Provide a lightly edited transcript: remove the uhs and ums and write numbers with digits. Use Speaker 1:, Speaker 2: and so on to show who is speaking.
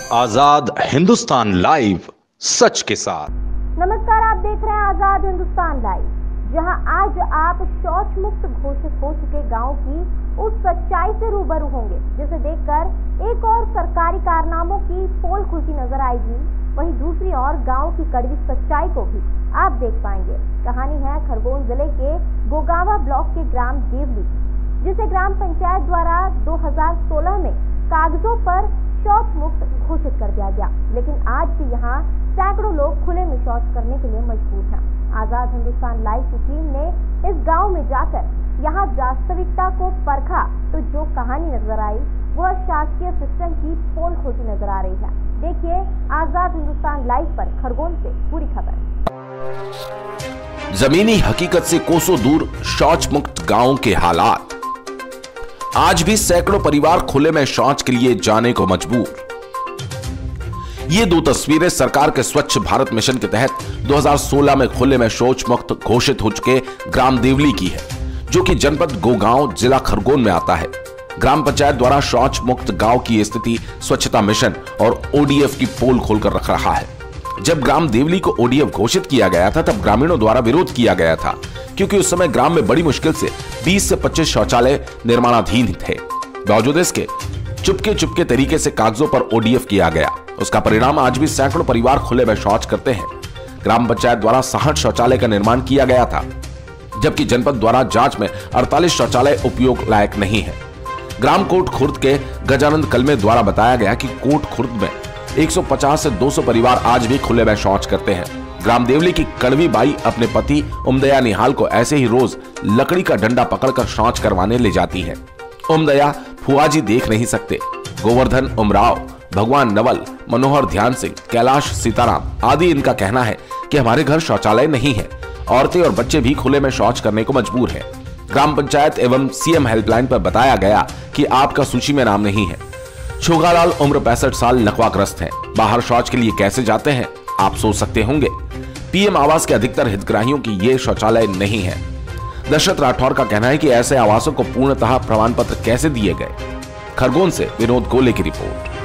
Speaker 1: आजाद Hindustan live, सच के साथ।
Speaker 2: नमस्कार, आप देख रहे हैं आजाद हिंदुस्तान लाइव, जहां आज आप शौच मुक्त घोषित हो चुके गांव की उस सच्चाई से रूबरू होंगे जिसे देखकर एक और सरकारी कारनामों की पोल खुलती नजर आएगी, वहीं दूसरी ओर गांव की कड़वी सच्चाई को भी आप देख पाएंगे। कहानी है खरगोन जिले के गोगावा ब्लॉक के ग्राम देवली, जिसे ग्राम पंचायत द्वारा 2016 में कागजों पर शौच मुक्त घोषित कर दिया गया, लेकिन आज भी यहाँ सैकड़ों लोग खुले में शौच करने के लिए मजबूर हैं। आजाद हिंदुस्तान लाइव की टीम ने इस गांव में जाकर यहाँ वास्तविकता को परखा, तो जो कहानी नजर आई वह शासकीय सिस्टम की पोल खोलती नजर आ रही है। देखिए आजाद हिंदुस्तान लाइव पर खरगोन से पूरी खबर।
Speaker 3: जमीनी हकीकत से कोसों दूर शौच मुक्त गांव के हालात। आज भी सैकड़ों परिवार खुले में शौच के लिए जाने को मजबूर। ये दो तस्वीरें सरकार के स्वच्छ भारत मिशन के तहत 2016 में खुले में शौच मुक्त घोषित हो चुके ग्राम देवली की है, जो कि जनपद गोगांव जिला खरगोन में आता है। ग्राम पंचायत द्वारा शौच मुक्त गांव की स्थिति स्वच्छता मिशन और ओडीएफ की पोल खोलकर रख रहा है। जब ग्राम देवली को ओडीएफ घोषित किया गया था, तब ग्रामीणों द्वारा विरोध किया गया था, क्योंकि उस समय ग्राम में बड़ी मुश्किल से 20 से 25 शौचालय निर्माणाधीन थे। बावजूद इसके चुपके तरीके से कागजों पर ओडीएफ किया गया। उसका परिणाम आज भी सैकड़ों परिवार खुले में शौच करते हैं। ग्राम पंचायत द्वारा 60 शौचालय का निर्माण किया गया था, जबकि जनपद द्वारा जांच में 48 शौचालय उपयोग लायक नहीं है। ग्राम कोट खुर्द के गजानंद कलमे द्वारा बताया गया कि कोट खुर्द में 150 से 200 परिवार आज भी खुले में शौच करते हैं। ग्राम देवली की कड़वी बाई अपने पति उमदया निहाल को ऐसे ही रोज लकड़ी का डंडा पकड़कर शौच करवाने ले जाती है। उमदया फुआजी देख नहीं सकते। गोवर्धन उमराव, भगवान नवल, मनोहर ध्यान सिंह, कैलाश सीताराम आदि इनका कहना है कि हमारे घर शौचालय नहीं है। औरतें और बच्चे भी खुले में शौच करने को मजबूर हैं। ग्राम पंचायत एवं सीएम हेल्पलाइन पर बताया गया कि आपका सूची में नाम नहीं है। छोगालाल उम्र 65 साल लकवाग्रस्त हैं। बाहर शौच के लिए कैसे जाते हैं आप सोच सकते होंगे। पीएम आवास के अधिकतर हितग्राहियों की ये शौचालय नहीं है। दशरथ राठौर का कहना है कि ऐसे आवासों को पूर्णतः प्रमाण पत्र कैसे दिए गए। खरगोन से विनोद गोले की रिपोर्ट।